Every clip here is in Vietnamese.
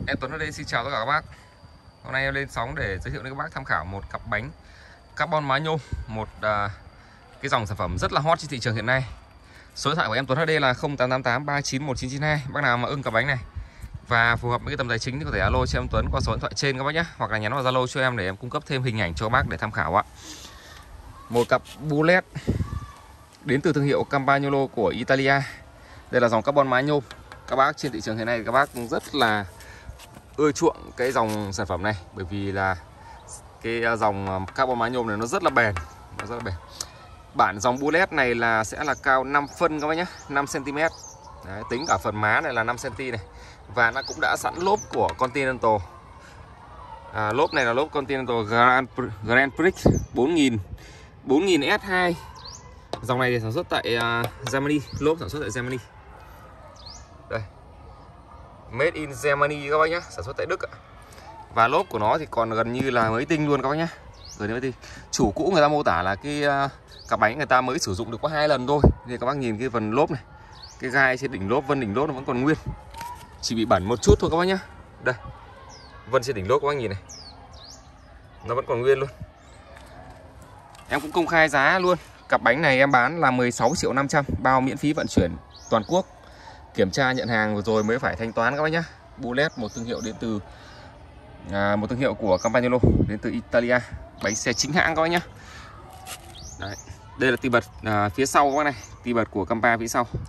Em Tuấn ở đây xin chào tất cả các bác. Hôm nay em lên sóng để giới thiệu đến các bác tham khảo một cặp bánh carbon mái nhôm, một cái dòng sản phẩm rất là hot trên thị trường hiện nay. Số điện thoại của em Tuấn ở đây là 0888 391992. Bác nào mà ưng cặp bánh này và phù hợp với cái tầm tài chính thì có thể alo cho em Tuấn qua số điện thoại trên các bác nhé, hoặc là nhắn vào Zalo cho em để em cung cấp thêm hình ảnh cho các bác để tham khảo ạ. Một cặp bullet đến từ thương hiệu Campagnolo của Italia. Đây là dòng carbon mái nhôm. Các bác trên thị trường hiện nay các bác rất là ưa chuộng cái dòng sản phẩm này, bởi vì là cái dòng carbon mái nhôm này nó rất là bền, Bản dòng bullet này là sẽ là cao 5 phân các bác nhé, 5 cm. Đấy, tính cả phần má này là 5 cm này. Và nó cũng đã sẵn lốp của Continental. Lốp này là lốp Continental Grand Prix 4000 S2. Dòng này thì sản xuất tại Germany, lốp sản xuất tại Germany. Đây, Made in Germany các bác nhé, sản xuất tại Đức ạ. Và lốp của nó thì còn gần như là mới tinh luôn các bác nhé. Gần như mới tinh. Chủ cũ người ta mô tả là cái cặp bánh người ta mới sử dụng được có 2 lần thôi. Thì các bác nhìn cái phần lốp này, cái gai trên đỉnh lốp, vân đỉnh lốp nó vẫn còn nguyên, chỉ bị bẩn một chút thôi các bác nhé. Đây, vân trên đỉnh lốp các bác nhìn này, nó vẫn còn nguyên luôn. Em cũng công khai giá luôn. Cặp bánh này em bán là 16.500.000, bao miễn phí vận chuyển toàn quốc. Kiểm tra nhận hàng rồi mới phải thanh toán các bác nhé. Bullet, một thương hiệu đến từ một thương hiệu của Campagnolo, đến từ Italia, bánh xe chính hãng các bác nhé. Đấy, đây là ti bật phía sau các bác này, ti bật của Campa phía sau,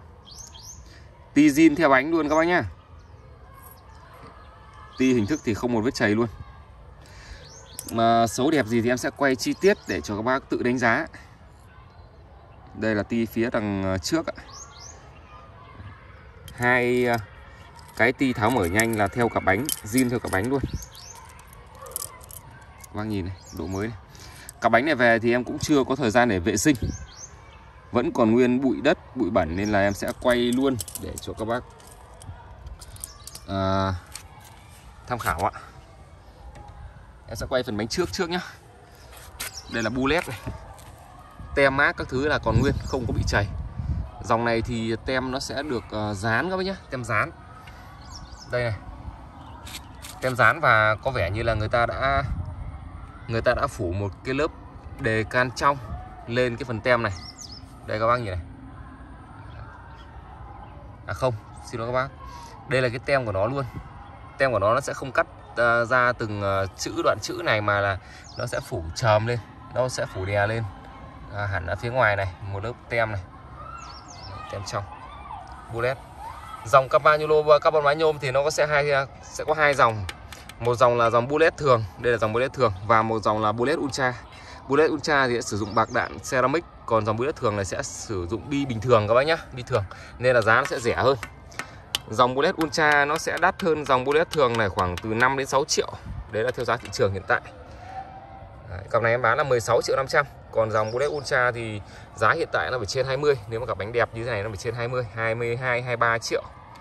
ti zin theo bánh luôn các bác nhé. Ti hình thức thì không một vết chảy luôn. Mà xấu đẹp gì thì em sẽ quay chi tiết để cho các bác tự đánh giá. Đây là ti phía đằng trước ạ. Hai cái ti tháo mở nhanh là theo cặp bánh, zin theo cặp bánh luôn. Các bác nhìn này, độ mới này. Cặp bánh này về thì em cũng chưa có thời gian để vệ sinh, vẫn còn nguyên bụi đất, bụi bẩn, nên là em sẽ quay luôn để cho các bác tham khảo ạ. Em sẽ quay phần bánh trước nhá. Đây là bullet này, tem mác các thứ là còn nguyên, không có bị chảy. Dòng này thì tem nó sẽ được dán các bác nhé, tem dán. Đây này, tem dán, và có vẻ như là người ta đã phủ một cái lớp đề can trong lên cái phần tem này. Đây các bác nhìn này. Không, xin lỗi các bác. Đây là cái tem của nó luôn. Tem của nó sẽ không cắt ra từng đoạn chữ này, mà là nó sẽ phủ chòm lên, nó sẽ phủ đè lên hẳn ở phía ngoài này một lớp tem này. Tem trong bullet. Dòng Campagnolo carbon mái nhôm thì nó sẽ có hai dòng. Một dòng là dòng bullet thường, đây là dòng bullet thường, và một dòng là bullet ultra. Bullet ultra thì sẽ sử dụng bạc đạn ceramic, còn dòng bullet thường này sẽ sử dụng bi bình thường các bác nhá, bi thường, nên là giá nó sẽ rẻ hơn. Dòng bullet ultra nó sẽ đắt hơn dòng bullet thường này khoảng từ 5 đến 6 triệu. Đấy là theo giá thị trường hiện tại. Cặp này em bán là 16.500.000. Còn dòng bullet ultra thì giá hiện tại nó phải trên 20. Nếu mà cặp bánh đẹp như thế này nó phải trên 20, 22, 23 triệu.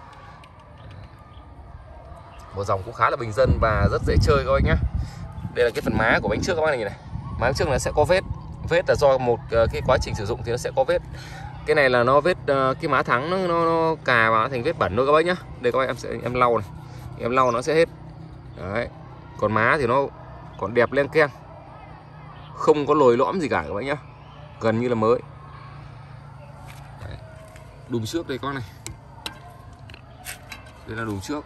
Một dòng cũng khá là bình dân và rất dễ chơi các bác nhé. Đây là cái phần má của bánh trước các bác này nhìn này. Má trước nó sẽ có vết. Vết là do một cái quá trình sử dụng thì nó sẽ có vết. Cái này là nó vết cái má thắng nó cà vào thành vết bẩn thôi các bác nhá. Đây các bác em lau này. Em lau nó sẽ hết. Đấy. Còn má thì nó còn đẹp lên keng, không có lồi lõm gì cả các bác nhá, gần như là mới. Đấy. Đùm trước đây con này, đây là đùm trước.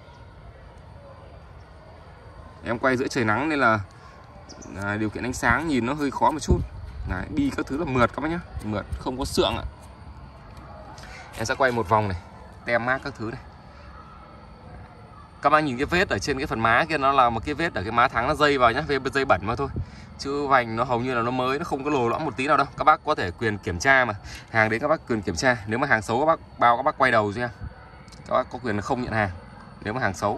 Em quay giữa trời nắng nên là điều kiện ánh sáng nhìn nó hơi khó một chút. Đấy, bi các thứ là mượt các bác nhá, mượt không có sượng ạ. Em sẽ quay một vòng này, tem mác các thứ này. Các bác nhìn cái vết ở trên cái phần má kia, nó là một cái vết ở cái má thắng, nó dây vào nhá, dây bẩn mà thôi. Chứ vành nó hầu như là nó mới, nó không có lồi lõm một tí nào đâu. Các bác có thể quyền kiểm tra mà. Hàng đến các bác quyền kiểm tra. Nếu mà hàng xấu các bác quay đầu cho em. Các bác có quyền là không nhận hàng nếu mà hàng xấu.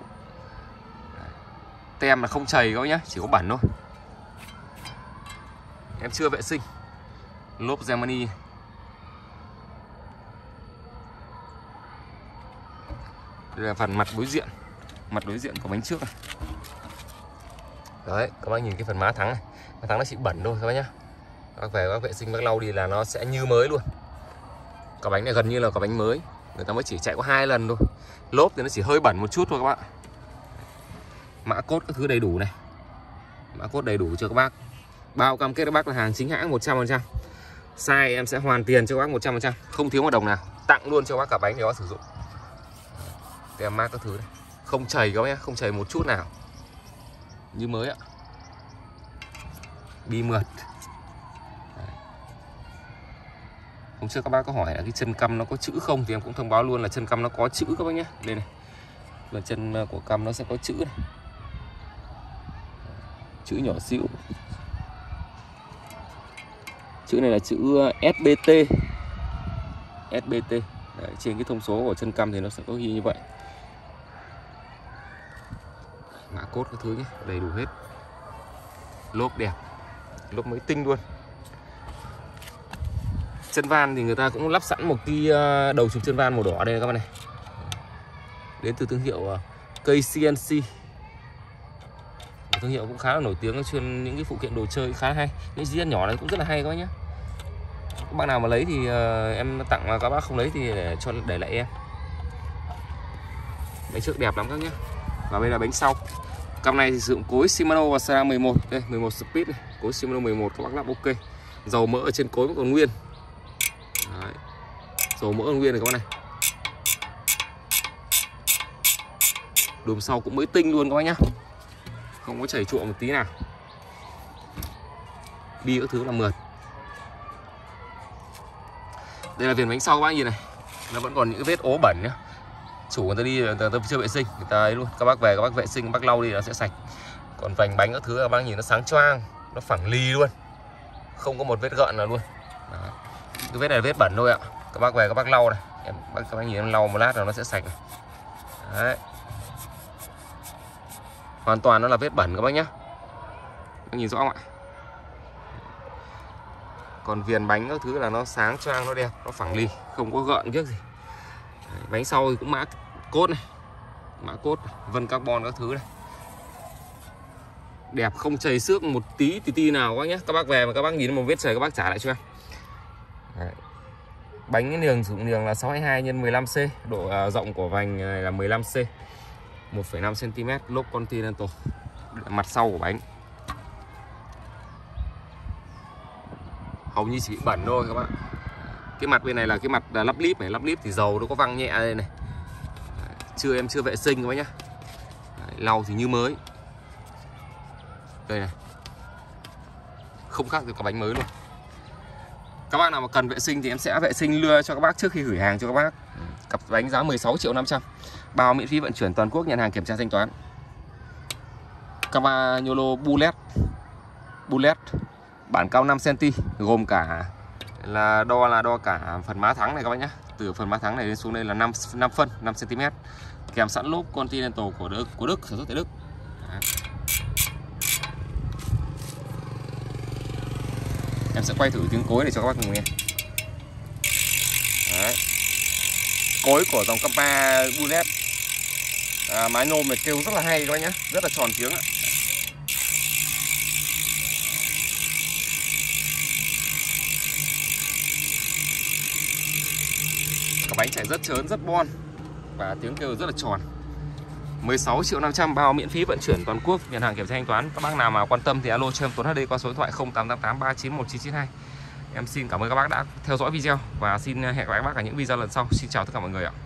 Tem là không chảy các bác nhá, chỉ có bẩn thôi. Em chưa vệ sinh. Lốp Germany. Đây là phần mặt đối diện. Mặt đối diện của bánh trước này. Đấy, các bác nhìn cái phần má thắng này. Má thắng nó chỉ bẩn thôi các bác nhá. Các về các vệ sinh bác lau đi là nó sẽ như mới luôn. Quả bánh này gần như là quả bánh mới, người ta mới chỉ chạy có 2 lần thôi. Lốp thì nó chỉ hơi bẩn một chút thôi các bạn. Mã cốt các thứ đầy đủ này. Mã cốt đầy đủ cho các bác. Bao cam kết các bác là hàng chính hãng 100%. Sai em sẽ hoàn tiền cho các bác 100%, không thiếu một đồng nào. Tặng luôn cho các bác cả bánh để các bác sử dụng. Tem mác các thứ này. Không chảy các bác nhé, không chảy một chút nào. Như mới ạ. Bi mượt. Hôm trước các bác có hỏi là cái chân căm nó có chữ không, thì em cũng thông báo luôn là chân căm nó có chữ các bác nhé. Đây này. Và chân của căm nó sẽ có chữ này. Chữ nhỏ xíu. Chữ này là chữ SBT. SBT. Đấy, trên cái thông số của chân căm thì nó sẽ có ghi như vậy. Mã cốt các thứ nhé, đầy đủ hết. Lốp đẹp. Lốp mới tinh luôn. Chân van thì người ta cũng lắp sẵn một cái đầu chụp chân van màu đỏ đây các bạn này. Đến từ thương hiệu KCNC. Thương hiệu cũng khá là nổi tiếng, chuyên những cái phụ kiện đồ chơi khá hay. Những chi tiết nhỏ này cũng rất là hay các bác nhé. Các bác nào mà lấy thì em tặng, mà các bác không lấy thì để lại em. Bánh trước đẹp lắm các nhé. Và đây là bánh sau. Cam này thì sử dụng cối Shimano và Sara 11. Đây 11 Speed này, cối Shimano 11 các bác lắp ok. Dầu mỡ ở trên cối vẫn còn nguyên. Đấy. Dầu mỡ còn nguyên này các bác này. Đùm sau cũng mới tinh luôn các bác nhá. Không có chảy chuộng một tí nào. Bi các thứ là mượt. Đây là viền bánh sau các bác nhìn này. Nó vẫn còn những cái vết ố bẩn nhá. Chủ người ta đi, người ta chưa vệ sinh, người ta ấy luôn. Các bác về các bác vệ sinh, các bác lau đi nó sẽ sạch. Còn vành bánh các thứ các bác nhìn nó sáng choang, nó phẳng lì luôn. Không có một vết gợn nào luôn. Đó. Cái vết này là vết bẩn thôi ạ. Các bác về các bác lau này. Các bác nhìn em lau một lát rồi nó sẽ sạch này. Đấy. Hoàn toàn nó là vết bẩn các bác nhá. Các nhìn rõ không ạ? Còn viền bánh các thứ là nó sáng choang, nó đẹp, nó phẳng lì, không có gợn kiếc gì. Đấy, bánh sau thì cũng mã cốt này. Mã cốt, vân carbon các thứ này. Đẹp, không chảy xước một tí nào các nhé. Các bác về mà các bác nhìn một vết chảy các bác trả lại cho em. Đấy. Bánh cái niềng sử dụng niềng là 622 x 15C, độ rộng của vành này là 15C. 1,5 cm, lốp Continental. Mặt sau của bánh hầu như chỉ bị bẩn thôi các bạn. Cái mặt bên này là cái mặt lắp líp này, lắp líp thì dầu nó có văng nhẹ đây này. Em chưa vệ sinh các bác nhá. Đấy, lau thì như mới. Đây này. Không khác gì cả bánh mới luôn. Các bác nào mà cần vệ sinh thì em sẽ vệ sinh lưa cho các bác trước khi gửi hàng cho các bác. Cặp bánh giá 16.500.000. Bao miễn phí vận chuyển toàn quốc, nhận hàng kiểm tra thanh toán. Campagnolo Bullet bản cao 5cm, gồm cả là đo cả phần má thắng này các bác nhé. Từ phần má thắng này đến xuống đây là 5 phân 5cm. Kèm sẵn lốp Continental của Đức, sản xuất tại Đức. Đấy. Em sẽ quay thử tiếng cối để cho các bác cùng nghe. Đấy. Cối của dòng Campa Bullet. Mái nôm này kêu rất là hay các bác nhé, rất là tròn tiếng ạ. Cả bánh chạy rất trớn, rất bon và tiếng kêu rất là tròn. 16.500.000, bao miễn phí vận chuyển toàn quốc, nhận hàng kiểm tra thanh toán. Các bác nào mà quan tâm thì alo cho em Tuấn HD qua số điện thoại 0888 391 992. Em xin cảm ơn các bác đã theo dõi video và xin hẹn gặp lại các bác ở những video lần sau. Xin chào tất cả mọi người ạ.